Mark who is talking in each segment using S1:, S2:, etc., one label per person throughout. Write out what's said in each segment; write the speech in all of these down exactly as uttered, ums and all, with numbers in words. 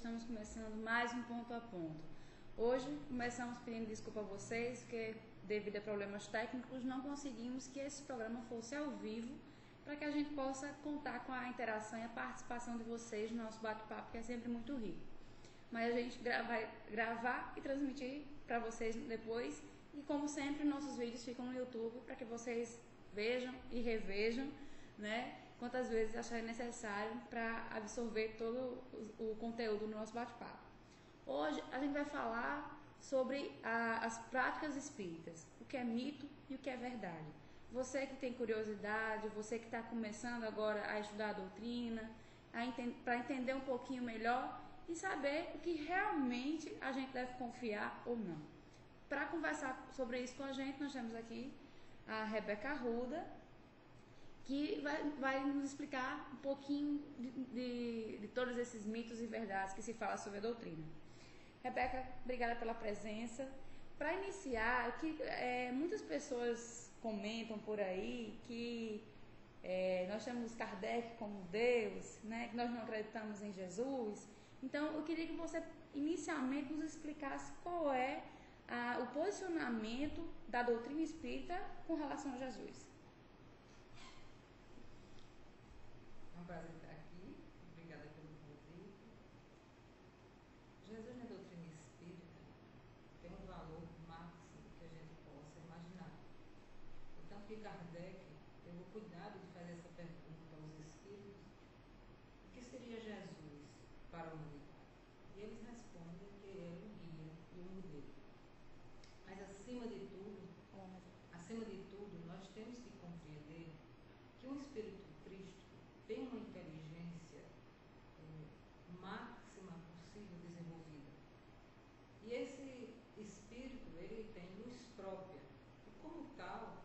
S1: estamos começando mais um ponto a ponto. Hoje começamos pedindo desculpa a vocês, porque devido a problemas técnicos não conseguimos que esse programa fosse ao vivo, para que a gente possa contar com a interação e a participação de vocês no nosso bate-papo, que é sempre muito rico. Mas a gente vai gravar e transmitir para vocês depois, e como sempre nossos vídeos ficam no YouTube para que vocês vejam e revejam, né, quantas vezes acharem necessário para absorver todo o, o conteúdo no nosso bate-papo. Hoje a gente vai falar sobre a, as práticas espíritas, o que é mito e o que é verdade. Você que tem curiosidade, você que está começando agora a estudar a doutrina, para entender um pouquinho melhor e saber o que realmente a gente deve confiar ou não. Para conversar sobre isso com a gente, nós temos aqui a Rebeca Arruda, que vai, vai nos explicar um pouquinho de, de, de todos esses mitos e verdades que se fala sobre a doutrina. Rebeca, obrigada pela presença. Para iniciar, que é, muitas pessoas comentam por aí que é, nós chamamos Kardec como Deus, né, que nós não acreditamos em Jesus. Então, eu queria que você inicialmente nos explicasse qual é a, o posicionamento da doutrina espírita com relação a Jesus.
S2: É um prazer estar aqui, obrigada pelo convite. Jesus na doutrina espírita tem um valor máximo que a gente possa imaginar. Portanto que Kardec teve o cuidado de fazer essa pergunta aos espíritos: o que seria Jesus para a humanidade? E eles respondem que ele é o guia e o modelo. Mas acima de tudo, acima de tudo, nós temos que compreender que um espírito crístico tem uma inteligência é, máxima possível desenvolvida. E esse espírito, ele tem luz própria. E como tal,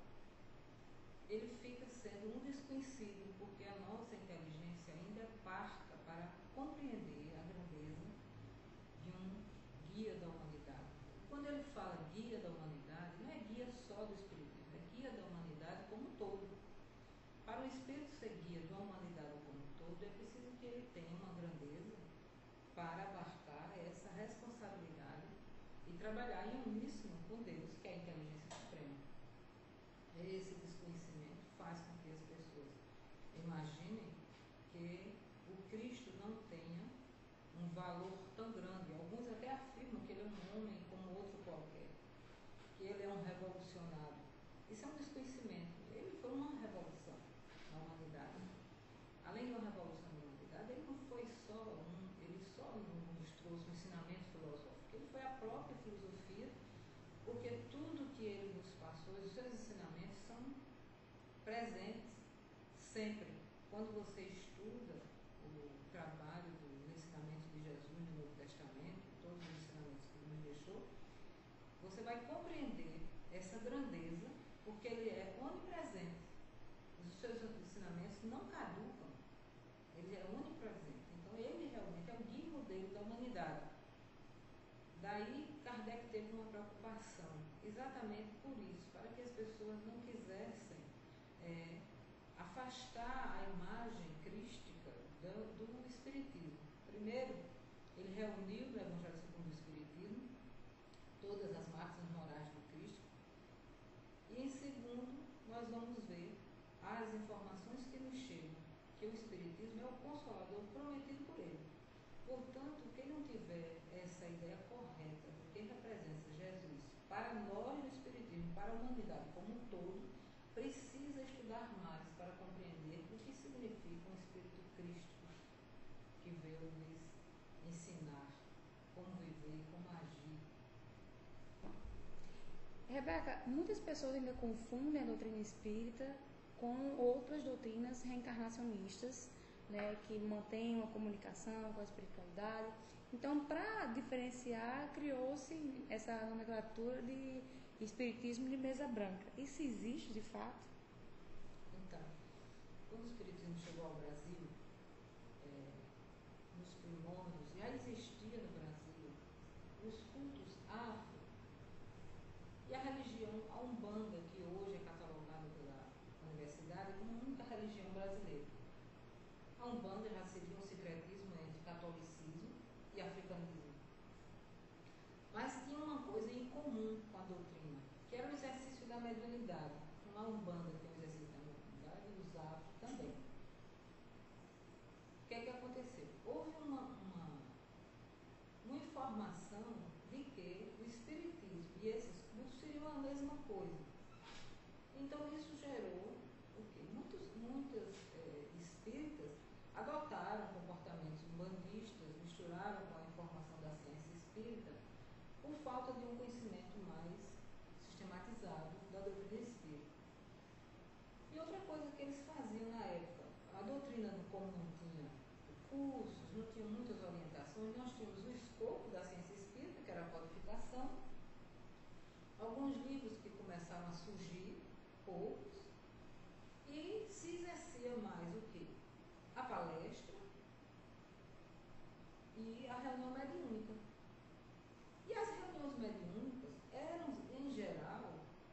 S2: ele fica sendo um desconhecido, porque a nossa inteligência ainda é parca para compreender a grandeza de um guia da humanidade. Quando ele fala guia da humanidade, não é guia só do espiritismo, é guia da humanidade como um todo. Para o espírito ser guia de uma humanidade como um todo, é preciso que ele tenha uma grandeza para abarcar essa responsabilidade e trabalhar em uníssono com Deus, que é a inteligência suprema. Esse desconhecimento faz com que as pessoas imaginem que o Cristo não tenha um valor tão grande. Alguns até afirmam que ele é um homem como outro qualquer, que ele é um revolucionário. Isso é um desconhecimento. Ele foi uma revolução na humanidade. Além de uma revolução na humanidade, ele não foi só um, ele só nos trouxe um ensinamento filosófico, ele foi a própria filosofia, porque tudo que ele nos passou, os seus ensinamentos são presentes sempre. Quando você estuda o trabalho do ensinamento de Jesus no Novo Testamento, todos os ensinamentos que ele nos deixou, você vai compreender essa grandeza, porque ele é onipresente. Os seus ensinamentos não caducam, ele é onipresente. Então ele realmente é o guia e modelo da humanidade. Daí Kardec teve uma preocupação, exatamente por isso, para que as pessoas não quisessem é, afastar a imagem crística do, do Espiritismo. Primeiro, ele reuniu no Evangelho segundo o Espiritismo todas as máximas morais do Cristo. E em segundo, nós vamos ver as informações que nos chegam, que o Espiritismo é o consolador prometido por ele. Portanto, quem não tiver essa ideia correta do que representa Jesus para nós no Espiritismo, para a humanidade como um todo, precisa estudar mais para compreender o que significa um Espírito crístico que veio nos ensinar como viver, como agir.
S1: Rebeca, muitas pessoas ainda confundem a doutrina espírita com outras doutrinas reencarnacionistas, né, que mantêm uma comunicação com a espiritualidade. Então, para diferenciar, criou-se essa nomenclatura de espiritismo de mesa branca. Isso existe de fato?
S2: Então, quando o espiritismo chegou ao Brasil, é, nos primórdios, já existia no Brasil os cultos afro e a religião, a Umbanda, que hoje é catalogada pela universidade como a única religião brasileira. A Umbanda já seria um sincretismo entre catolicismo e a Umbanda tem um exercício da mediunidade e os afros também. O que é que aconteceu? Houve uma, uma, uma informação de que o espiritismo e esses cultos seriam a mesma coisa. Então isso gerou o quê? Muitos, muitas é, espíritas adotaram comportamentos umbandistas, misturaram com a informação da ciência espírita, por falta de um conhecimento mais sistematizado da doutrina espírita. E outra coisa que eles faziam na época, a doutrina, como não tinha cursos, não tinha muitas orientações, nós tínhamos o escopo da ciência espírita, que era a codificação, alguns livros que começaram a surgir, poucos, e se exercia mais o quê? A palestra e a reunião mediúnica. E as reuniões mediúnicas eram, em geral,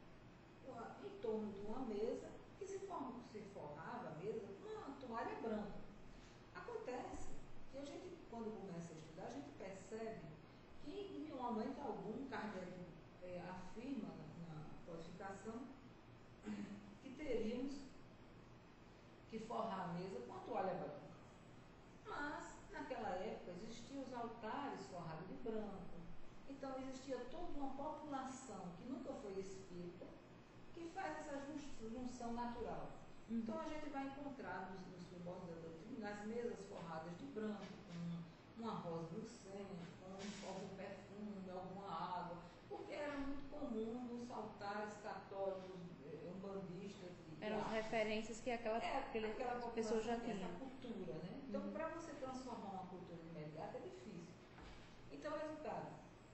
S2: em torno de uma mesa que se, forma, se forrava a mesa com uma toalha branca. Acontece que a gente, quando começa a estudar, a gente percebe que, em momento algum, Kardec é, afirma na, na codificação que teríamos que forrar a mesa com a toalha branca. Mas, naquela época, existiam os altares forrados de branco. Então, existia toda uma população que nunca foi espírita, que faz essa junção natural. Uhum. Então, a gente vai encontrar nos, nos primórdios da doutrina, nas mesas forradas de branco, com uma rosa lucente, com algum perfume, alguma água, porque era muito comum nos altares católicos, umbandistas.
S1: Eram as referências que aquela,
S2: é,
S1: aquele,
S2: aquela
S1: pessoa já tinha.
S2: Essa cultura, né? Então, uhum. para você transformar uma cultura imediata é difícil. Então, resultado,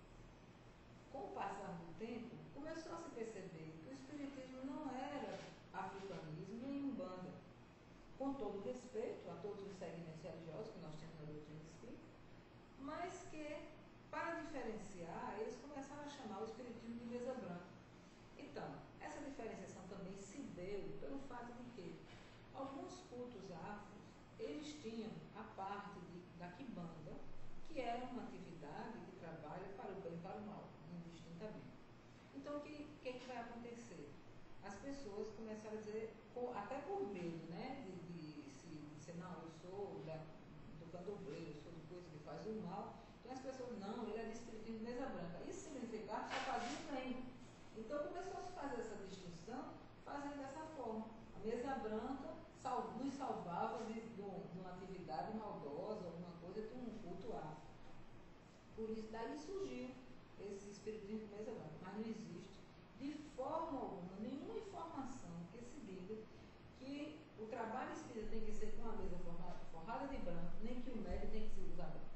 S2: com o passar do tempo, começou a se perceber que o espiritismo não era africanismo nem umbanda, com todo respeito a todos os segmentos religiosos que nós temos na doutrina espírita, mas que, para diferenciar, eles começaram a chamar o espiritismo de mesa branca. Então, essa diferenciação também se deu pelo fato de que alguns cultos afros, eles tinham a parte de, da quimbanda, que é uma atividade que trabalha para o bem e para o mal, indistintamente. Então, o que, que, que vai acontecer? As pessoas começaram a dizer, até por medo, né, de, de, se, de dizer, não, eu sou da, do candomblé, eu sou de coisa que faz o mal. Então, as pessoas, não, ele é de espiritismo de mesa branca. Isso significava que só fazia o bem. Então, começou a se fazer essa distinção, fazendo dessa forma. A mesa branca sal, nos salvava de, de, de uma atividade maldosa, alguma coisa, de um culto afro. Por isso, daí surgiu esse espiritismo de mesa branca. Mas não existe, de forma alguma, nenhuma informação que se diga que o trabalho espírita tem que ser com a mesa forrada, forrada de branco, nem que o médium tem que se usar branco.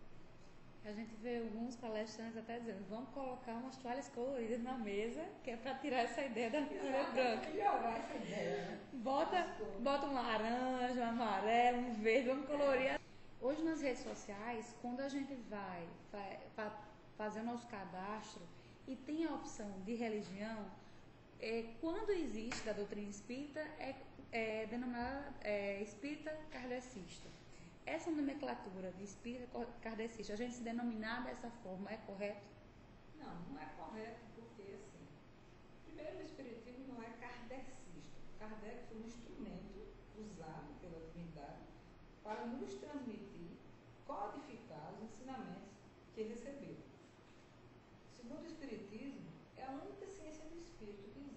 S1: A gente vê alguns palestrantes até dizendo, vamos colocar umas toalhas coloridas na mesa, que é para tirar essa ideia da toalha branca.
S2: Melhorar essa ideia, né?
S1: Bota, bota um laranja, um amarelo, um verde, vamos colorir. Hoje nas redes sociais, quando a gente vai fa fazer o nosso cadastro e tem a opção de religião, é, quando existe da doutrina espírita, é, é denominada é, espírita kardecista. Essa nomenclatura de espírita kardecista, a gente se denominar dessa forma, é correto?
S2: Não, não é correto, porque assim, primeiro o espiritismo não é kardecista. Kardec foi um instrumento usado pela divindade para nos transmitir, codificar os ensinamentos que recebeu. Segundo o espiritismo, é a única ciência do espírito que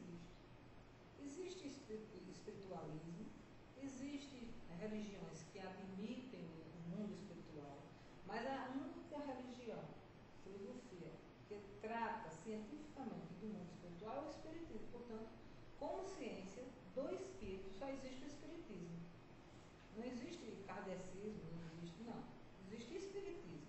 S2: existe. Existe espiritualismo, existe religiões que admitem o mundo espiritual, mas a única religião, filosofia, que trata cientificamente do mundo espiritual é o espiritismo. Portanto, como ciência do espírito, só existe o espiritismo. Não existe kardecismo, não existe, não. Existe espiritismo.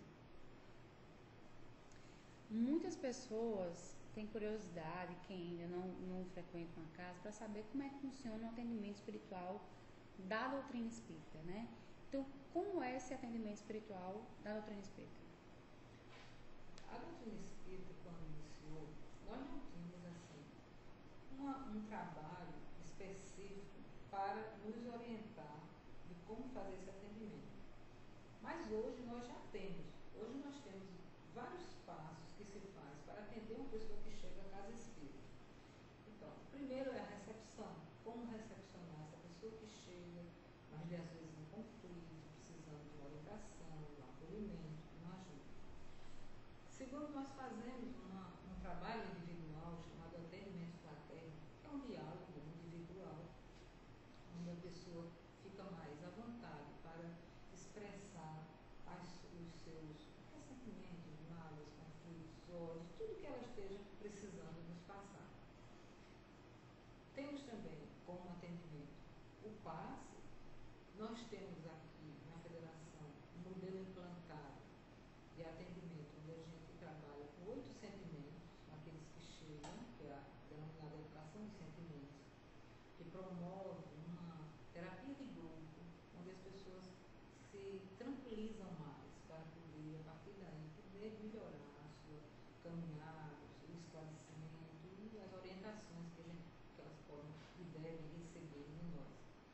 S1: Muitas pessoas têm curiosidade, quem ainda não, não frequenta uma casa, para saber como é que funciona o atendimento espiritual da doutrina espírita, né? Então, como é esse atendimento espiritual da doutrina espírita?
S2: A doutrina espírita, quando iniciou, nós não tínhamos, assim, uma, um trabalho específico para nos orientar de como fazer esse atendimento. Mas hoje nós já temos. Hoje nós temos vários passos que se faz para atender uma pessoa que chega à casa espírita. Então, primeiro é a recepção. família às vezes em conflito, precisando de uma orientação, de um acolhimento, de uma ajuda. Segundo, nós fazemos uma, um trabalho individual chamado atendimento fraterno, que é um diálogo individual, onde a pessoa fica mais à vontade para expressar as, os seus ressentimentos, mágoas, conflitos, ódios, tudo que ela esteja precisando nos passar. Temos também como atendimento o passe. Nós temos aqui na Federação um modelo implantado de atendimento, onde a gente trabalha com oito sentimentos, aqueles que chegam, que é a denominada educação de sentimentos, que promove uma terapia de grupo, onde as pessoas se tranquilizam mais para poder, a partir daí, poder melhorar a sua caminhada, o seu esclarecimento e as orientações que, a gente, que elas podem e devem receber de nós.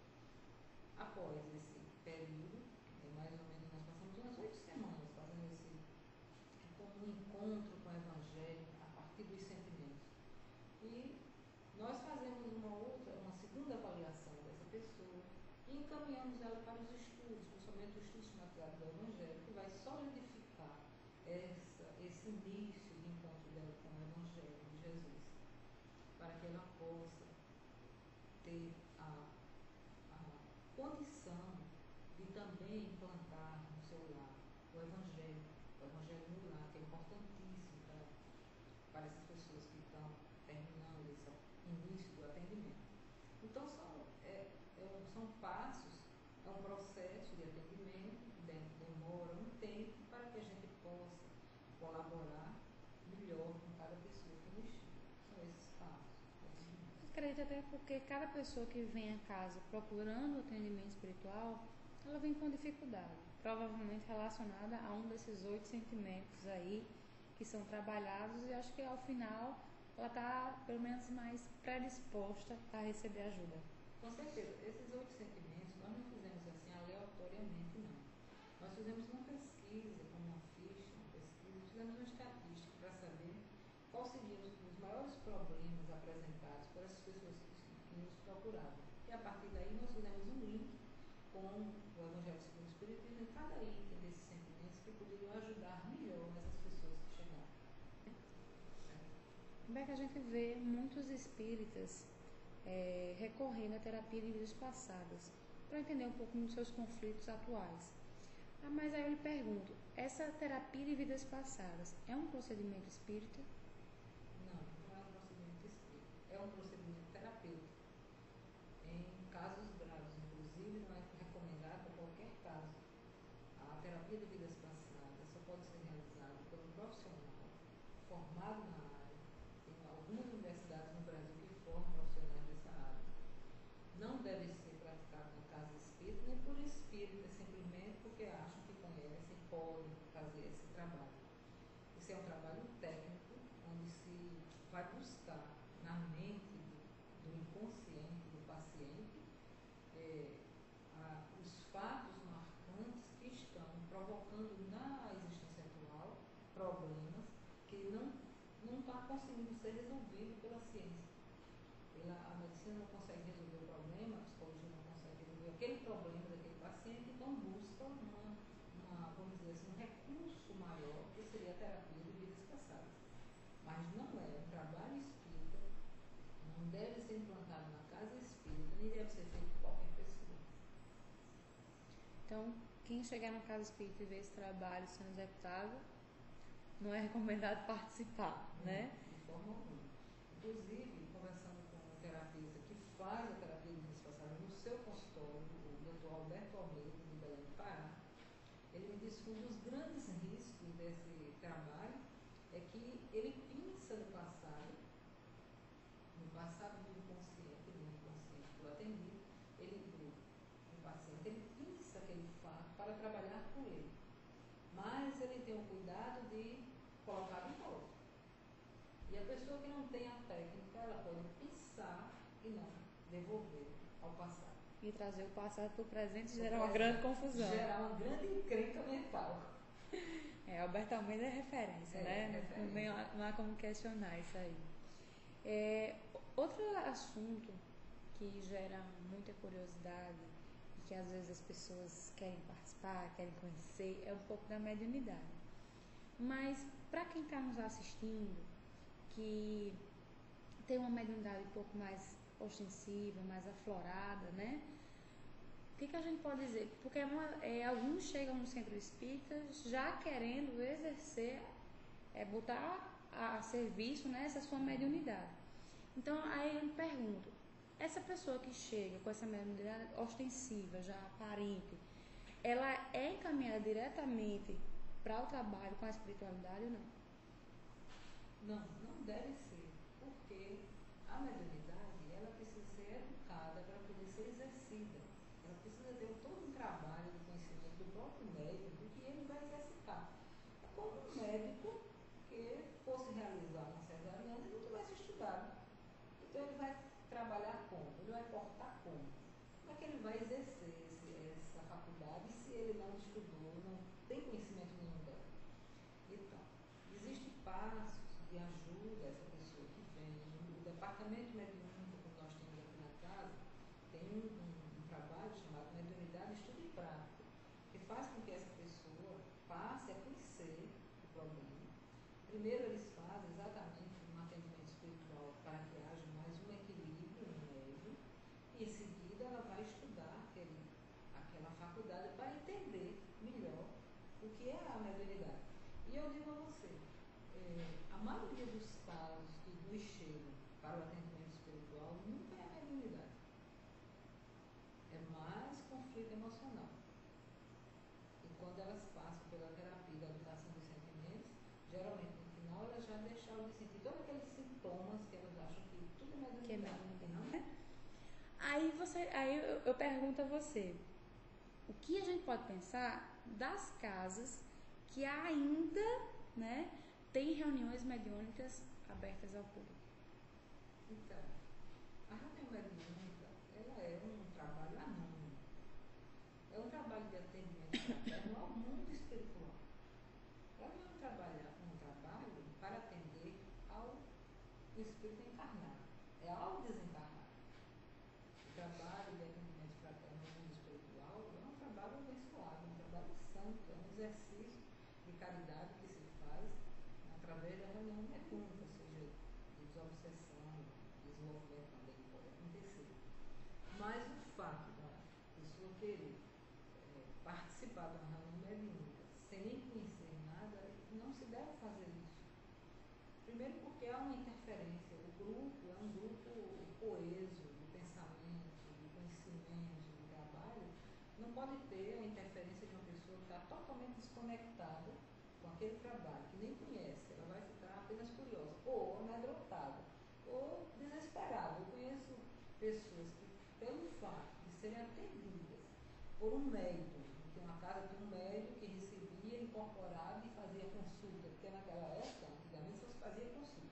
S2: Após esse período, é mais ou menos, nós passamos umas oito semanas fazendo esse como um encontro com o Evangelho a partir dos sentimentos. E nós fazemos uma outra, uma segunda avaliação dessa pessoa e encaminhamos ela para os estudos, principalmente o estudo sistematizado do Evangelho, que vai solidificar essa, esse início de encontro dela com o Evangelho de Jesus, para que ela possa ter a, a condição de também implantar no seu lar o Evangelho, o Evangelho no lar, que é importantíssimo para, para essas pessoas que estão terminando esse início do atendimento. Então, são, é, é, são passos, é um processo de atendimento, demora um tempo para que a gente possa colaborar melhor com cada pessoa que nos chega. São esses passos.
S1: Acredito até porque cada pessoa que vem a casa procurando atendimento espiritual, ela vem com dificuldade, provavelmente relacionada a um desses oito sentimentos aí que são trabalhados, e acho que ao final ela está pelo menos mais predisposta a receber ajuda.
S2: Com certeza, esses oito sentimentos nós não fizemos assim aleatoriamente, não. Nós fizemos uma pesquisa, com uma ficha, uma pesquisa, fizemos uma estatística para saber quais seriam os, os maiores problemas apresentados por essas pessoas que nos procuravam. E a partir daí nós fizemos um link com o Evangelho segundo o Espiritismo em cada item desses sentimentos que poderiam ajudar melhor essas pessoas que chegaram.
S1: Como é que a gente vê muitos espíritas é, recorrendo à terapia de vidas passadas para entender um pouco dos seus conflitos atuais? Ah, mas aí eu lhe pergunto, essa terapia de vidas passadas é um procedimento espírita?
S2: Não, não é um procedimento espírita, é um procedimento terapêutico. Em casos graves, inclusive, não é recomendado para qualquer caso. A terapia de vidas passadas só pode ser realizada por um profissional formado na área. Tem algumas universidades no Brasil que formam profissionais dessa área. Não deve ser praticado na casa espírita, nem por espíritas, simplesmente porque acham que conhecem e podem fazer esse trabalho. Esse é um trabalho técnico, onde se vai buscar na mente do, do inconsciente do paciente é, a, os fatos marcantes que estão provocando na existência atual problemas que não não está conseguindo ser resolvido pela ciência. Pela, a medicina não consegue resolver o problema, a psicologia não consegue resolver aquele problema daquele paciente, então busca uma, uma, vamos dizer assim, um recurso maior, que seria a terapia de vidas passadas. Mas não é um trabalho espírita, não deve ser implantado na casa espírita, nem deve ser feito por qualquer pessoa.
S1: Então, quem chegar na casa espírita e ver esse trabalho sendo executado, não é recomendado participar,
S2: Não,
S1: né?
S2: de forma alguma. Inclusive, conversando com um terapeuta que faz a terapia de vidas passadas no seu consultório, o doutor Alberto Almeida, de Belém do Pará, ele me disse que um dos grandes riscos desse trabalho é que ele pinça no passado, no passado do inconsciente, do inconsciente do atendido, ele, do, do paciente, ele pinça aquele fato para trabalhar com ele. Mas ele tem o cuidado de colocar de volta. E a pessoa que não tem a técnica, ela pode pensar e não devolver ao passado.
S1: E trazer o passado para o presente gera uma grande confusão.
S2: Gerar uma grande encrenca mental.
S1: É, Alberto Almeida é referência,
S2: É,
S1: né?
S2: referência.
S1: Não, há, não há como questionar isso aí. É, outro assunto que gera muita curiosidade, que às vezes as pessoas querem participar, querem conhecer, é um pouco da mediunidade. Mas para quem está nos assistindo, que tem uma mediunidade um pouco mais ostensiva, mais aflorada, né? O que, que a gente pode dizer? Porque é, alguns chegam no centro espírita já querendo exercer, é, botar a, a serviço, né, essa sua mediunidade. Então, aí eu me pergunto, essa pessoa que chega com essa mediunidade ostensiva, já aparente, ela é encaminhada diretamente para o trabalho com a espiritualidade ou não?
S2: Não, não deve ser, porque a mediunidade, ela precisa ser educada para poder ser exercida. Ela precisa ter todo um trabalho do conhecimento do próprio médico que ele vai exercitar. É como um médico que fosse realizar uma cesariana e não tivesse estudado. Então ele vai trabalhar como? Ele vai portar como? Como é que ele vai exercer esse, essa faculdade se ele não estudou, não tem conhecimento nenhum dela? Então, existem passos de ajuda a essa pessoa que vem. O departamento mediúnico que nós temos aqui na casa tem um, um, um trabalho chamado Mediunidade, Estudo e Prática, que faz com que essa pessoa passe a conhecer o problema. Primeiro eles fazem exatamente um atendimento espiritual para que haja mais um equilíbrio no meio, e em seguida ela vai estudar aquele, aquela faculdade para entender melhor o que é a mediunidade. E eu digo a você, é, a maioria dos casos que nos chegam para o atendimento espiritual nunca é a mediunidade. É mais conflito emocional. E quando elas passam pela terapia da educação dos sentimentos, geralmente no final elas já deixaram de sentir todos aqueles sintomas que elas acham que tudo é mediunidade. Que não é.
S1: Aí, você, aí eu, eu pergunto a você, o que a gente pode pensar das casas que ainda, né, tem reuniões mediúnicas abertas ao público?
S2: Então, a reunião mediúnica, ela é um trabalho anônimo. É um trabalho de atendimento fraterno ao mundo espiritual. Ela não é um trabalho, um trabalho para atender ao espírito encarnado. É ao desencarnado. O trabalho de atendimento fraterno ao mundo espiritual é um trabalho abençoado, é um trabalho santo, é um exercício de caridade que se faz através da reunião mediúnica, ou seja, de desobsessão, desenvolvimento também pode acontecer. Mas o fato da pessoa querer é, participar de uma reunião mediúnica sem nem conhecer nada, não se deve fazer isso. Primeiro porque há uma interferência, o grupo é um grupo coeso, de pensamento, de conhecimento, de trabalho, não pode ter a interferência de uma pessoa que está totalmente desconectada com aquele trabalho, que nem conhece, ela vai ficar apenas curiosa, ou amedrontada, ou desesperada. Eu conheço pessoas que, pelo fato de serem atendidas por um médico, que uma casa tinha um médico que recebia, incorporava e fazia consulta, porque naquela época, antigamente, só se fazia consulta.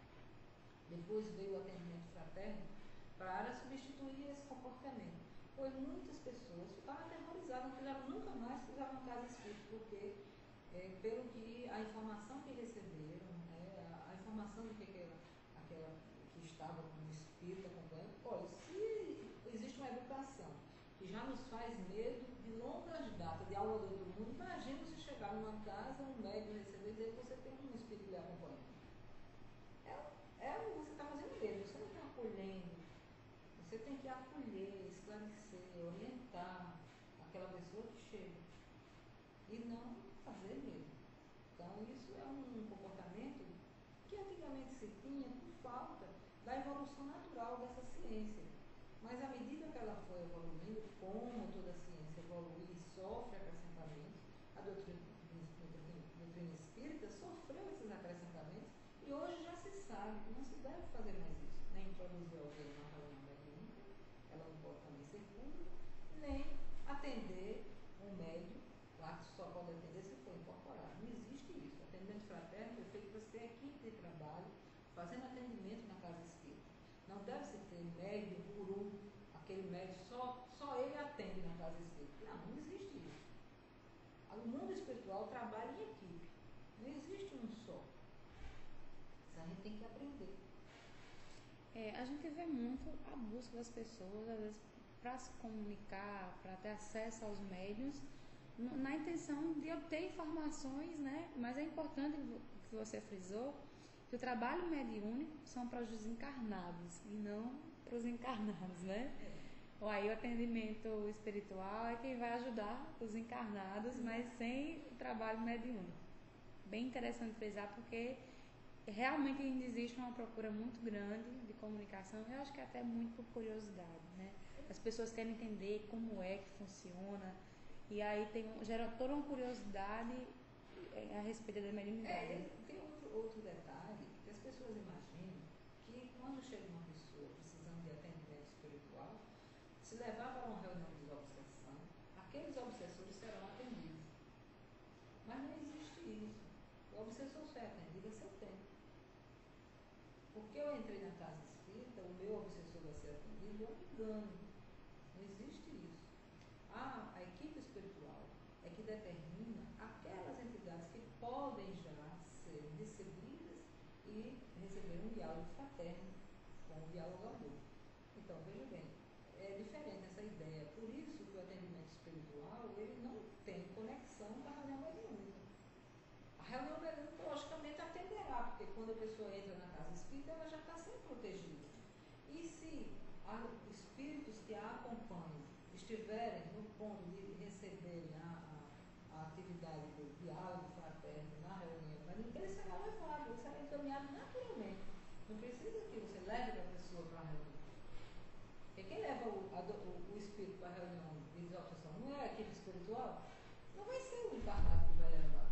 S2: Depois veio o atendimento fraterno para substituir esse comportamento. Pois muitas pessoas ficaram aterrorizadas, não quiseram nunca mais pisar uma casa espírita, porque é, pelo que a informação que receberam, é, a, a informação de que aquela, aquela que estava como espírita acompanhando, olha, se existe uma educação que já nos faz medo de longas datas, de aula do outro mundo, imagina se chegar numa casa, um médico receber e dizer que você tem um espírito lhe acompanhando. É, é, você está fazendo medo, você não está acolhendo. Você tem que acolher, esclarecer, orientar aquela pessoa que chega. E não fazer medo. Então, isso é um comportamento que antigamente se tinha por falta da evolução natural dessa ciência. Mas à medida que ela foi evoluindo, como toda ciência evolui e sofre acrescentamentos, a doutrina, a doutrina espírita sofreu esses acrescentamentos e hoje já se sabe que não se deve fazer mais isso. Nem introduzir alguém na reunião mediúnica, ela não pode também ser pública, nem atender um médium, lá que só pode atender se for incorporado. Não existe isso. O atendimento fraterno é feito para ser equipe de trabalho, fazendo atendimento na casa espírita. Não deve se ter médium, guru, aquele médium, só, só ele atende na casa espírita. Não, não existe isso. O mundo espiritual trabalha em equipe. Não existe um só. Isso a gente tem que aprender.
S1: É, a gente vê muito a busca das pessoas, às vezes, para se comunicar, para ter acesso aos médiuns, na intenção de obter informações, né? Mas é importante que você frisou que o trabalho mediúnico são para os desencarnados e não para os encarnados, né? Ou aí o atendimento espiritual é quem vai ajudar os encarnados, mas sem o trabalho mediúnico. Bem interessante frisar, porque realmente ainda existe uma procura muito grande de comunicação. Eu acho que até muito por curiosidade, né? As pessoas querem entender como é que funciona, e aí tem, gera toda uma curiosidade a respeito da mediunidade.
S2: É, tem outro, outro detalhe, que as pessoas imaginam que quando chega uma pessoa precisando de atendimento espiritual, se levar para uma reunião de obsessão, aqueles obsessores serão atendidos. Mas não existe isso. O obsessor só é atendido a seu tempo. Porque eu entrei na casa espírita, o meu obsessor vai ser atendido, eu me engano. Não existe isso. A, a equipe espiritual é que determina aquelas entidades que podem já ser recebidas e receber um diálogo fraterno com o dialogador. Então, veja bem, é diferente essa ideia. Por isso que o atendimento espiritual, ele não tem conexão com a reunião mediúnica. A reunião mediúnica, logicamente, atenderá, porque quando a pessoa entra na casa espírita, ela já está sendo protegida. E se há espíritos que a acompanham estiverem no ponto de receberem a, a, a atividade do diálogo fraterno na reunião mediúnica, ele será levado, ele será encaminhado naturalmente. Não precisa que você leve a pessoa para a reunião. Porque quem leva o, a, o, o espírito para a reunião de desobsessão não é a equipe espiritual, não vai ser o encarnado que vai levar.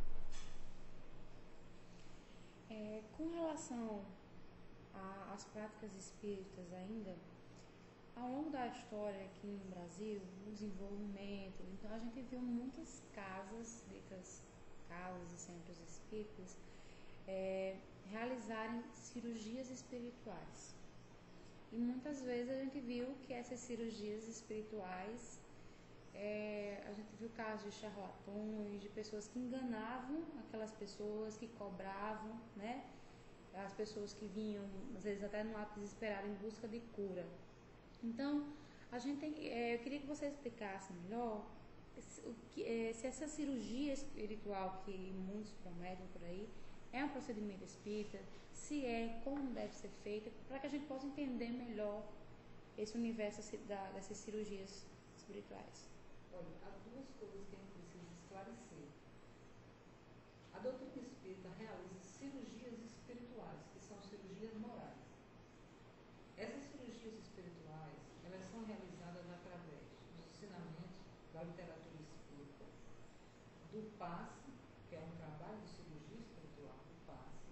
S1: É, com relação às práticas espíritas ainda, ao longo da história aqui no Brasil, o desenvolvimento, então a gente viu muitas casas, ditas casas e centros espíritas, é, realizarem cirurgias espirituais. E muitas vezes a gente viu que essas cirurgias espirituais, é, a gente viu casos de charlatões, de pessoas que enganavam aquelas pessoas, que cobravam, né? As pessoas que vinham, às vezes até no ato desesperado, em busca de cura. Então, a gente tem, é, eu queria que você explicasse melhor se, o que, é, se essa cirurgia espiritual que muitos prometem por aí é um procedimento espírita, se é, como deve ser feita, para que a gente possa entender melhor esse universo da, dessas cirurgias espirituais.
S2: Olha, há duas coisas que a gente precisa esclarecer. A doutrina espírita realiza cirurgias espirituais, que são cirurgias morais. Essas cirurgias espirituais, elas são realizadas através dos ensinamentos da literatura espírita, do passe, que é um trabalho de cirurgia espiritual, do passe,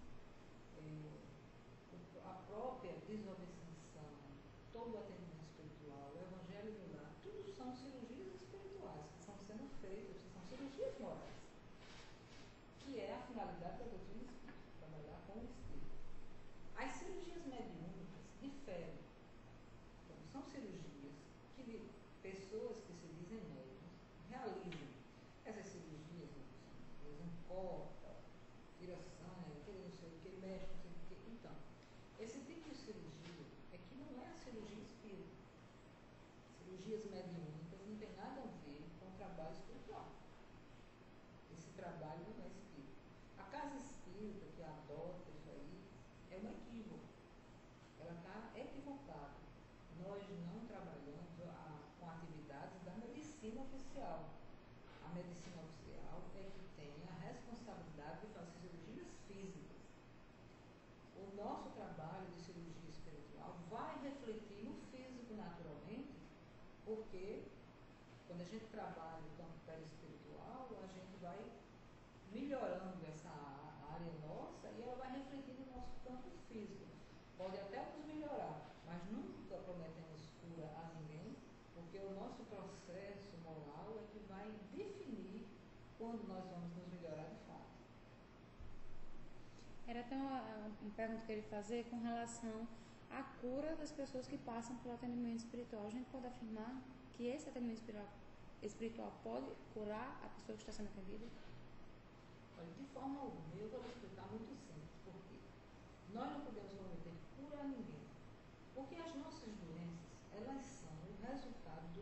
S2: é, a própria desobsessão, todo o atendimento espiritual, o evangelho do lar, tudo são cirurgias espirituais que estão sendo feitas, são cirurgias morais, que é a finalidade da doutrina espírita, trabalhar com o espírito. As cirurgias mediúnicas diferem. Então, são cirurgias que pessoas que se dizem médicos realizam. Essas cirurgias, eles cortam, tira sangue, aquele não sei o que, mexe, não sei o que. Então, esse tipo de cirurgia é que não é a cirurgia espírita. Cirurgias mediúnicas não tem nada a ver com o trabalho espiritual. Esse trabalho não é espírita. A casa espírita que adota isso aí é um equívoco. Ela está equivocada. Nós não trabalhamos a, com atividades da medicina oficial. A medicina oficial é que tem a responsabilidade de fazer cirurgias físicas. O nosso trabalho de cirurgia espiritual vai refletir no físico naturalmente, porque quando a gente trabalha o campo perispiritual, a gente vai melhorando essa área nossa e ela vai refletir no nosso campo físico. Pode até nos melhorar, mas nunca prometemos cura a ninguém, porque o nosso processo moral é que vai definir quando nós vamos nos melhorar de fato.
S1: Era até uma, uma pergunta que eu queria fazer com relação à cura das pessoas que passam pelo atendimento espiritual. A gente pode afirmar que esse atendimento espiritual, espiritual pode curar a pessoa que está sendo atendida?
S2: Olha, de forma alguma, eu vou explicar muito simples, porque nós não podemos prometer cura a ninguém, porque as nossas doenças, elas são o resultado do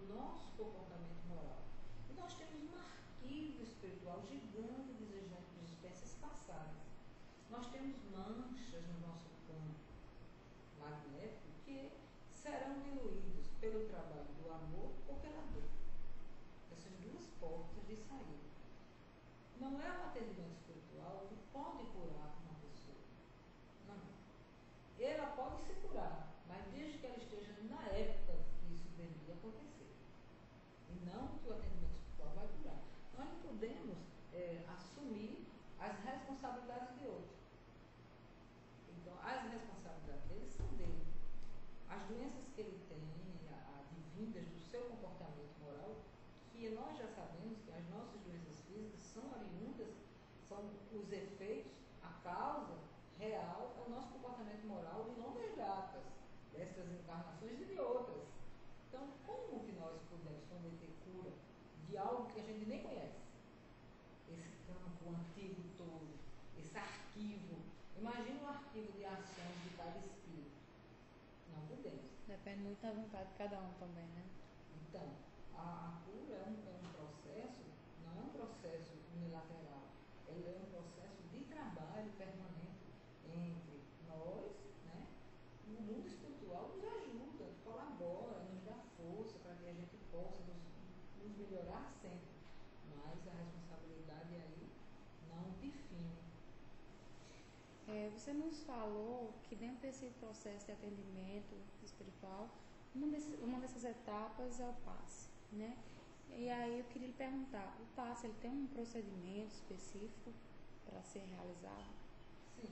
S2: arquivo espiritual gigante de existências passadas. Nós temos manchas no nosso campo magnético que serão diluídos pelo trabalho do amor ou pela dor. Essas duas portas de saída. Não é um atendimento espiritual que pode curar uma pessoa. Não. Ela pode se curar, mas desde que ela esteja na época que isso deveria acontecer. E não que o atendimento espiritual vai curar. Nós não podemos é, assumir as responsabilidades de outro. Então, as responsabilidades dele são dele. As doenças que ele tem, advindas do seu comportamento moral, que nós já sabemos que as nossas doenças físicas são oriundas, são os efeitos, a causa real é o nosso comportamento moral de longas datas, dessas encarnações e de outras. Então, como que nós podemos prometer cura de algo que a gente nem conhece? Esse campo antigo todo, esse arquivo. Imagina um arquivo de ações de cada espírito. Não podemos.
S1: Depende muito da vontade de cada um também, né?
S2: Então, a, a cura é um, é um processo, não é um processo unilateral. Ele é um processo de trabalho permanente entre nós, né? O mundo espiritual nos ajuda, colabora, nos dá força para que a gente possa nos, nos melhorar sempre. Mas a responsabilidade aí não define.
S1: É, você nos falou que dentro desse processo de atendimento espiritual, uma, desse, uma dessas etapas é o passe, né? E aí eu queria lhe perguntar, o passe ele tem um procedimento específico para ser realizado?
S2: Sim.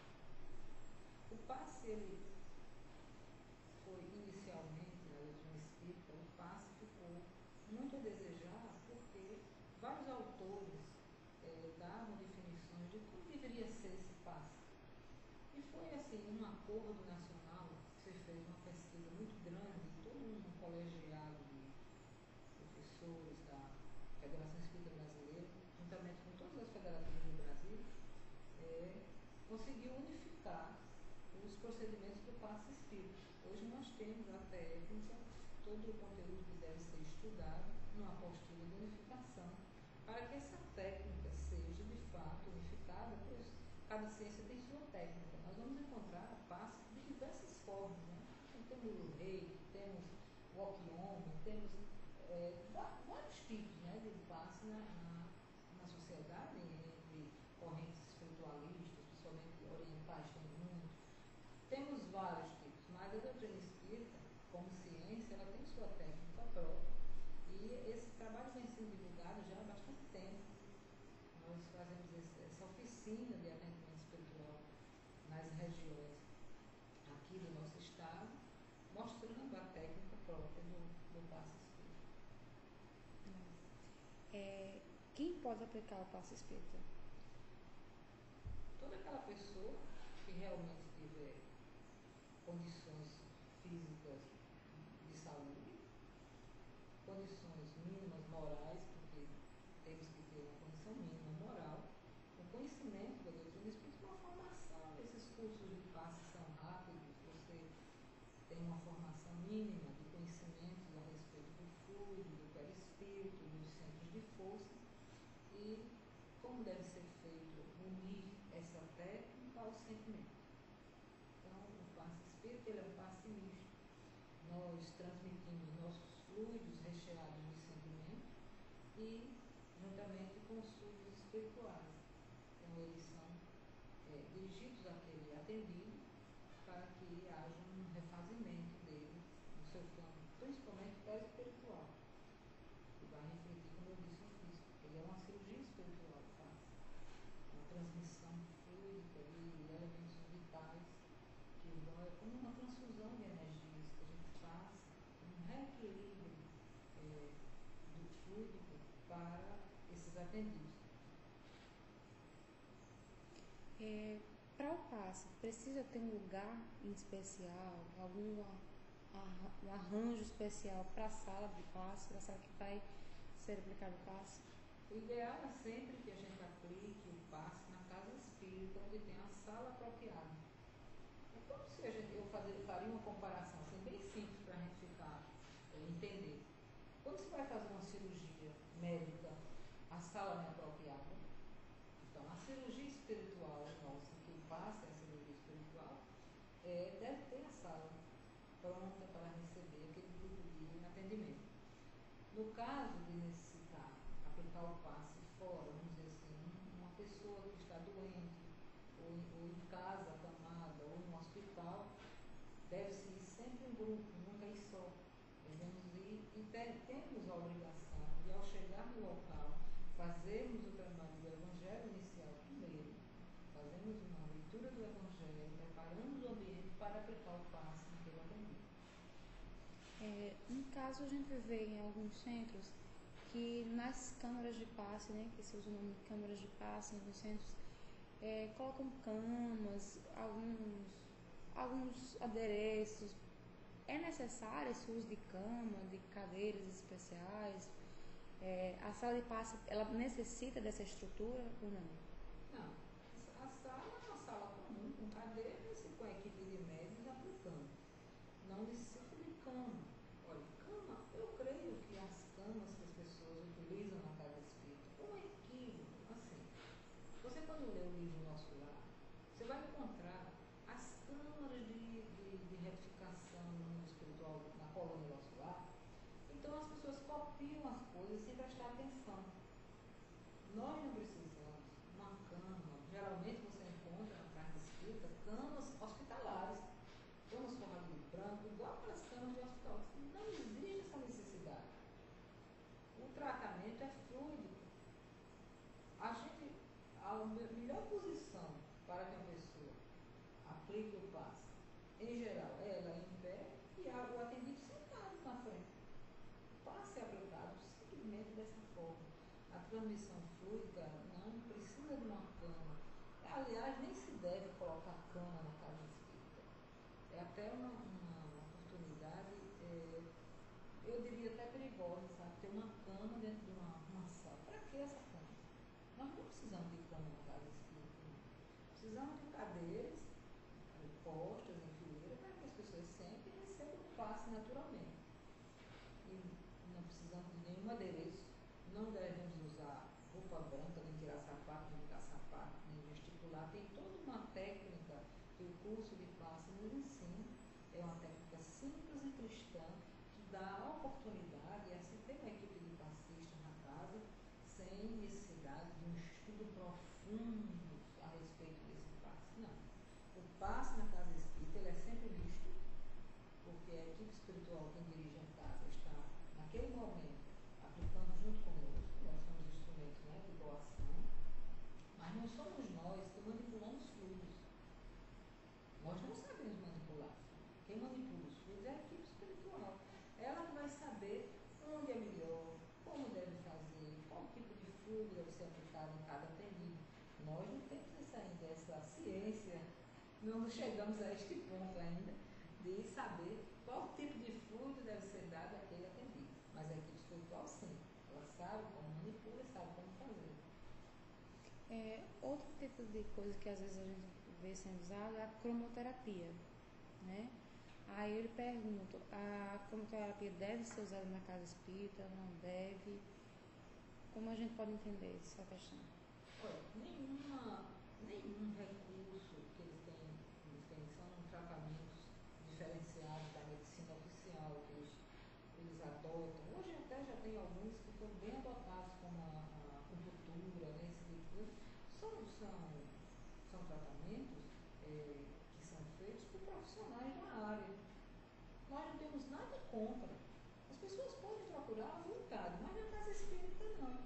S2: O passe ele foi inicialmente na doutrina espírita, o passe ficou muito a desejar porque vários autores eh, davam definições de como deveria ser esse passe. E foi assim, um acordo nacional, que se fez uma pesquisa muito grande, todo um colegiado de professores da Federação Espírita Brasileira, juntamente com todas as federações do Brasil, é, conseguiu unificar os procedimentos do passe espírita. Hoje nós temos a técnica, todo o conteúdo que deve ser estudado, numa postura de unificação, para que essa técnica seja de fato unificada, pois cada ciência tem sua técnica. Nós vamos encontrar passes de diversas formas, né? Então, temos o reiki, temos o okioma, temos é, vários tipos, né, de passe na, na, na sociedade, entre correntes espiritualistas, principalmente orientais, tem muito. Temos vários tipos, mas a doutrina espírita, como ciência, ela tem sua técnica própria. E esse trabalho vem sendo divulgado já há bastante tempo. Nós fazemos esse, essa oficina de atendimento espiritual nas regiões aqui do nosso estado, mostrando a técnica própria do, do passe espírita.
S1: É, quem pode aplicar o passe espírita?
S2: Toda aquela pessoa que realmente tiver condições físicas de saúde, condições mínimas morais, porque temos que ter uma condição mínima moral, o conhecimento da doutrina espírita, uma formação. Esses cursos de passe são rápidos, você tem uma formação mínima de conhecimentos a respeito do fluido, do perispírito, dos centros de força e como deve ser feito unir essa técnica ao sentimento. Então, o passe espírita ele é um passe misto. Nós transmitimos nossos fluidos recheados de sentimento e juntamente com os fluidos espirituais. Então, eles são é, dirigidos àquele atendido para que haja um refazimento dele no seu campo, principalmente perispiritual, que vai refletir, como eu disse, no físico. Ele é uma cirurgia espiritual, tá? Uma transmissão fluida de elementos vitais que vão, é como uma transfusão de energias que a gente faz, um reequilíbrio é, do fluido para esses atendidos.
S1: É, para o passe, precisa ter um lugar em especial, algum um arranjo especial para a sala de passe, para a sala que vai ser aplicado o passe?
S2: O ideal é sempre que a gente aplique o passe na casa espírita, onde tem a sala apropriada. É como se a gente, eu fazer, faria uma comparação assim, bem simples para a gente ficar, é, entender. Quando você vai fazer uma cirurgia médica, a a sala não é apropriada. Então, a cirurgia espiritual nossa, que passa a cirurgia espiritual, é, deve ter a sala pronta para receber aquele tipo de atendimento. No caso de necessitar aplicar o passe fora, vamos dizer assim, uma pessoa que está doente, ou em, ou em casa, acamada, ou no hospital, deve-se ir sempre em grupo, nunca ir só. Devemos ir e te, temos a obrigação de, ao chegar no local, fazermos o trabalho do Evangelho inicial primeiro, fazemos uma leitura do Evangelho, preparamos o ambiente para aplicar o passe naquele atendimento.
S1: É, no caso, a gente vê em alguns centros que nas câmaras de passe, né, que se usa o nome de câmaras de passe em alguns centros, é, colocam camas, alguns, alguns adereços. É necessário esse uso de cama, de cadeiras especiais? É, a sala de passe, ela necessita dessa estrutura ou não?
S2: Não, a sala é uma sala comum, com cadeiras e com a equipe de médicos aplicando. Não necessita de cama. Olha, cama, eu creio que as camas que as pessoas utilizam na casa espírita, um equívoco, assim. Você quando lê o livro Nosso Lar, você vai encontrar as câmaras de, de, de retificação no mundo espiritual na colônia Nosso Lar. Então as pessoas copiam as coisas sem prestar atenção. Nós não precisamos uma cama, geralmente você encontra na casa espírita camas hospitalares, camas forradas de branco, igual aquelas camas de hospital. Não existe essa necessidade. O tratamento é fluido. A gente, a melhor posição para que a pessoa aplique o passe, em geral, é ela em pé e o atendido sentado na frente. O passe é aplicado simplesmente dessa forma. A transmissão fluida não precisa de uma cama. Aliás, nem se deve colocar cama na casa espírita. É até uma, uma oportunidade, é, eu diria até perigosa, sabe? Ter uma cama dentro de uma, uma sala. Para que essa cama? Nós não precisamos de cama na casa espírita. Não. Precisamos de cadeiras postas em fileira para que as pessoas sentem e recebam o passe naturalmente. E não precisamos de nenhum adereço. Não devemos usar roupa branca, nem tirar sapato, nem ficar sapato, nem gesticular. Tem toda uma técnica que o curso de passe nos ensina. É uma técnica simples e cristã que dá a oportunidade, e assim tem uma equipe de passistas na casa, sem necessidade de um estudo profundo a respeito desse passe. Não. O passe na casa espírita ele é sempre misto, porque a equipe espiritual, quem dirige a casa, está naquele momento aplicando junto conosco. Nós somos instrumentos, né, de doação, mas não somos nós que manipulamos fluidos. Nós não sabemos manipular. Quem manipula os fluidos é a equipe espiritual. Ela que vai saber onde é melhor, como deve fazer, qual tipo de fluido deve ser aplicado em cada atendido. Nós não temos essa, ainda essa ciência, não chegamos a este ponto ainda de saber qual tipo de fluido deve ser dado àquele atendido. Mas a equipe espiritual sim, ela sabe como manipular e sabe como fazer.
S1: É, outro tipo de coisa que às vezes a gente vê sendo usado é a cromoterapia, né? Aí ele pergunta, a cromoterapia deve ser usada na casa espírita, não deve? Como a gente pode entender essa questão?
S2: Olha, nenhuma, nenhum recurso que eles têm, eles têm são tratamentos diferenciados da medicina oficial que eles, eles adotam. Hoje até já tem alguns que estão bem adotados, como a, a acupuntura, né, esse tipo de coisa. São, são, são tratamentos é, que são feitos por profissionais da área. Nós não temos nada contra. As pessoas podem procurar à vontade, mas na casa espírita não.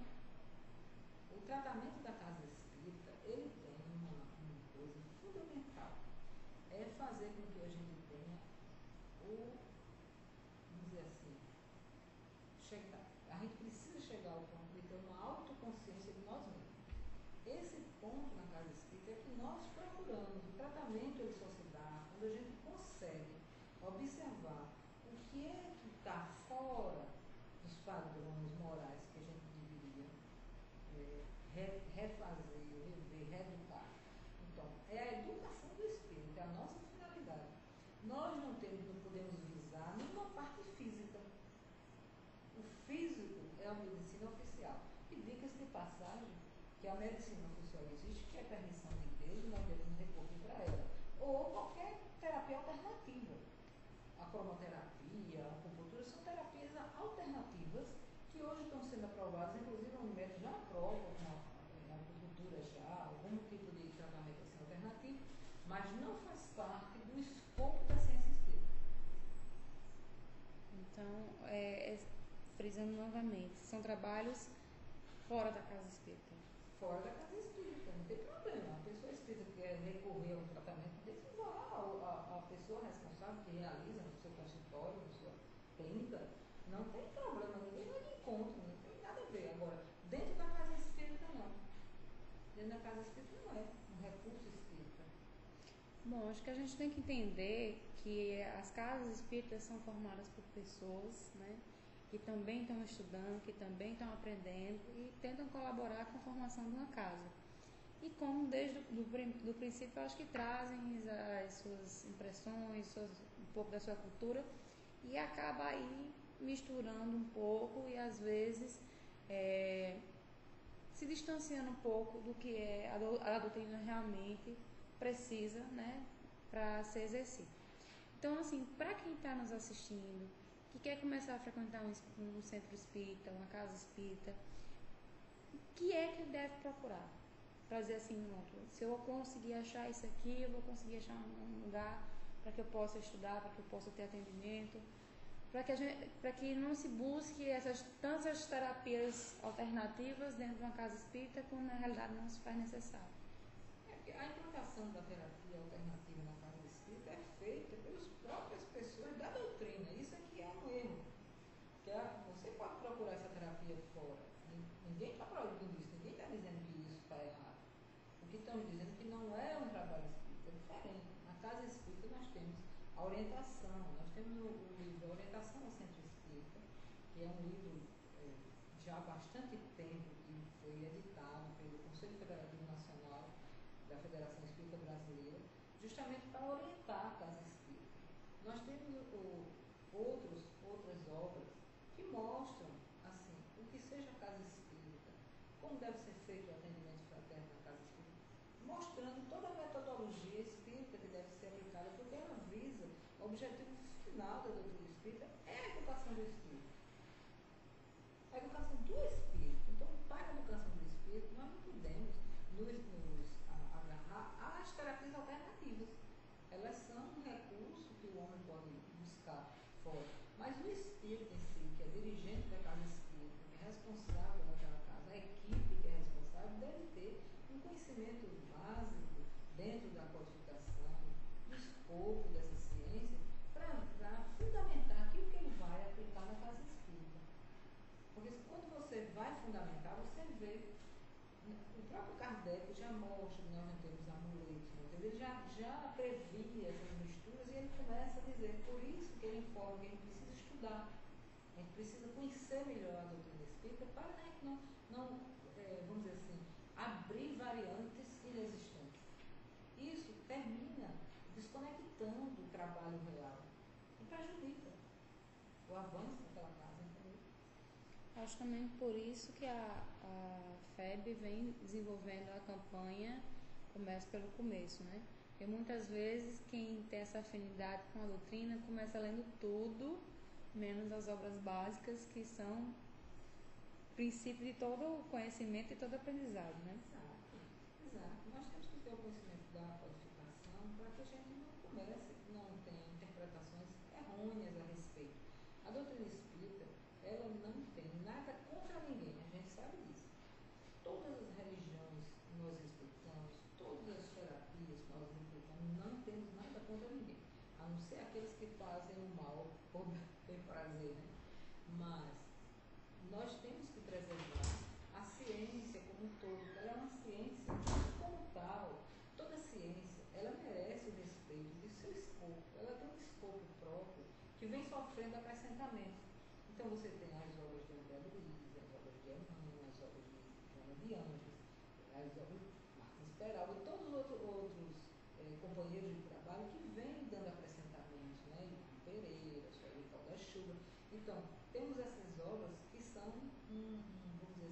S2: O tratamento da casa espírita, ele tem uma, uma coisa fundamental. É fazer com que a gente tenha o, vamos dizer assim, chegar, a gente precisa chegar ao ponto de ter uma autoconsciência de nós mesmos. Esse ponto na casa espírita é que nós procuramos. O tratamento ele só se dá quando a gente consegue observar o que é que está fora dos padrões morais que a gente deveria é, re, refazer, rever, reeducar. Então, é a educação do espírito, é a nossa finalidade. Nós não, temos, não podemos visar nenhuma parte física. O físico é a medicina oficial. E diga-se de passagem que a medicina oficial existe, que é permissão de igreja, nós devemos recorrer para ela. Ou qualquer terapia alternativa. A cromoterapia, a acupuntura, são terapias alternativas que hoje estão sendo aprovadas, inclusive a Unimed já aprova a acupuntura já, algum tipo de tratamento assim alternativo, mas não faz parte do escopo da ciência espírita.
S1: Então, é, é, frisando novamente, são trabalhos fora da casa espírita.
S2: Fora da casa espírita, não tem problema. A pessoa espírita que quer recorrer a um tratamento desse, vá a, a, a pessoa responsável que realiza no seu consultório, na sua clínica, não tem problema, ninguém vai de encontro, não tem nada a ver. Agora, dentro da casa espírita, não. Dentro da casa espírita não é um recurso espírita.
S1: Bom, acho que a gente tem que entender que as casas espíritas são formadas por pessoas, né, que também estão estudando, que também estão aprendendo e tentam colaborar com a formação de uma casa. E como desde o do, do princípio, eu acho que trazem as suas impressões, suas, um pouco da sua cultura, e acaba aí misturando um pouco e às vezes é, se distanciando um pouco do que é a, do, a doutrina realmente precisa, né, para ser exercida. Então, assim, para quem está nos assistindo, que quer começar a frequentar um, um centro espírita, uma casa espírita, o que é que deve procurar? Para dizer assim, não, se eu conseguir achar isso aqui, eu vou conseguir achar um lugar para que eu possa estudar, para que eu possa ter atendimento, para que, a gente, para que não se busque essas tantas terapias alternativas dentro de uma casa espírita, quando na realidade não se faz necessário.
S2: É, a implantação da terapia alternativa na casa espírita é feita pelas próprias pessoas da doutrina. Isso aqui é um erro. Que é, você pode procurar essa terapia fora. Ninguém está proibindo isso, ninguém está dizendo que isso está errado. O que estamos dizendo é que não é um trabalho espírita, é diferente. Na casa espírita nós temos a orientação, nós temos o, o livro Orientação ao Centro Espírita, que é um livro é, já há bastante tempo que foi editado pelo Conselho Federativo Nacional da Federação Espírita Brasileira, justamente para orientar a casa espírita. Nós temos o, outros, outras obras que mostram, assim, o que seja a casa espírita, como deve ser feito o atendimento fraterno na casa espírita, mostrando toda a metodologia espírita que deve ser aplicada, porque ela visa, o objetivo final da doutrina espírita é a educação do espírito. A educação do espírito. Então, para a educação do espírito, nós não podemos nos, nos a, agarrar às terapias alternativas. Elas são um recurso que o homem pode buscar fora. Mas o espírito em si, que é dirigente da casa espírita, que é responsável daquela casa, a equipe que é responsável, deve ter um conhecimento básico dentro da codificação, do escopo dessa ciência, para fundamentar aquilo que ele vai aplicar na casa espírita. Porque quando você vai fundamentar, você vê. O próprio Kardec já mostra que nós não temos amuletos, ele já, já previa essas misturas e ele começa a dizer, por isso que ele informa que a gente precisa estudar, a gente precisa conhecer melhor a doutrina espírita para a gente não, não é, vamos dizer assim, abrir variantes inexistentes. Isso termina desconectando o trabalho real e prejudica o avanço daquela casa.
S1: Acho também por isso que a, a F E B vem desenvolvendo a campanha Começa pelo Começo, né? Porque muitas vezes quem tem essa afinidade com a doutrina começa lendo tudo, menos as obras básicas, que são princípio de todo o conhecimento e todo aprendizado, né?
S2: Exato, exato. Nós temos que ter o conhecimento da codificação para que a gente não comece, não tenha interpretações errôneas a respeito. A doutrina espírita, ela não tem nada contra ninguém, a gente sabe disso. Todas as religiões que nós respeitamos, todas as terapias que nós respeitamos, não temos nada contra ninguém, a não ser aqueles que fazem o mal por bem prazer, né? Mas nós temos que preservar a ciência como um todo, porque ela é uma ciência como tal. Toda ciência, ela merece o respeito de seu escopo, ela tem um escopo próprio que vem sofrendo acrescentamento. Então você tem as obras de André Luiz, as obras de Emmanuel, as obras de Joana de Anjos, as obras de Martins Peralta e todos os outros, outros eh, companheiros de trabalho que vêm dando acrescentamentos, né? Ivan Pereira, Xavier da Chuva. Então, temos essas obras que são um, um, vamos dizer assim, um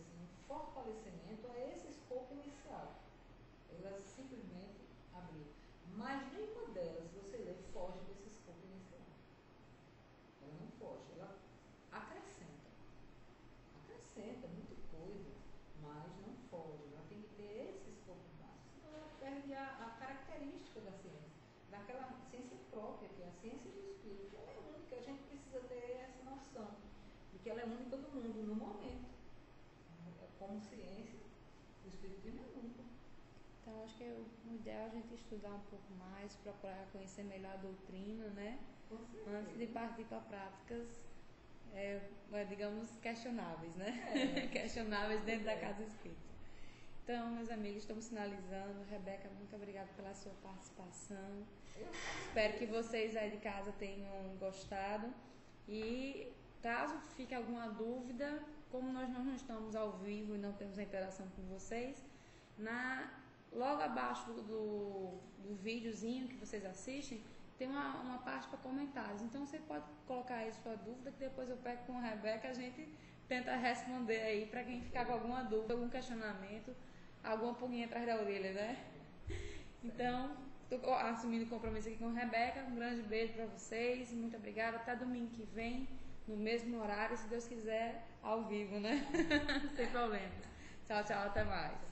S2: fortalecimento a esse escopo inicial. Elas simplesmente abriram. Mas nenhuma delas, você lê, foge desse escopo inicial. Ela não foge, ela acrescenta. Acrescenta muita coisa, mas não foge. Ela tem que ter esse escopo básico. Senão ela perde a, a característica da ciência, daquela ciência própria, que é a ciência do espírito. Ela é única, a gente precisa ter essa noção de que ela é única no mundo, no momento. Como ciência, o espiritismo é único.
S1: Então, acho que o ideal é a gente estudar um pouco mais, procurar conhecer melhor a doutrina, né? Antes de partir para práticas, é, digamos, questionáveis, né? É. questionáveis dentro é. da casa espírita. Então, meus amigos, estamos finalizando. Rebeca, muito obrigada pela sua participação. Eu. Espero que vocês aí de casa tenham gostado. E caso fique alguma dúvida, como nós não estamos ao vivo e não temos a interação com vocês, na, logo abaixo do, do videozinho que vocês assistem, tem uma, uma parte para comentários. Então você pode colocar aí sua dúvida, que depois eu pego com a Rebeca, a gente tenta responder aí para quem ficar com alguma dúvida, algum questionamento, alguma pulguinha atrás da orelha, né? Então, estou assumindo o compromisso aqui com a Rebeca. Um grande beijo para vocês, muito obrigada. Até domingo que vem, no mesmo horário, se Deus quiser, ao vivo, né? Sem problema. Tchau, tchau, até mais.